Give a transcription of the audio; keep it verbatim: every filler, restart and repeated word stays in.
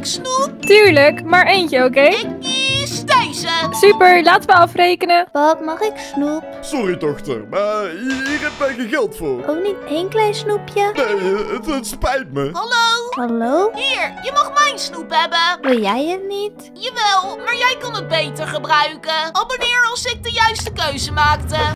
ik snoep? Tuurlijk, maar eentje, oké? Ik kies deze. Super, laten we afrekenen. Pap, mag ik snoep? Sorry dochter, maar hier heb wij geen geld voor. Ook niet één klein snoepje? Nee, het, het spijt me. Hallo? Hallo? Hier, je mag mijn snoep hebben. Wil jij het niet? Jawel, maar jij kan het beter gebruiken. Abonneer als ik de juiste keuze maakte.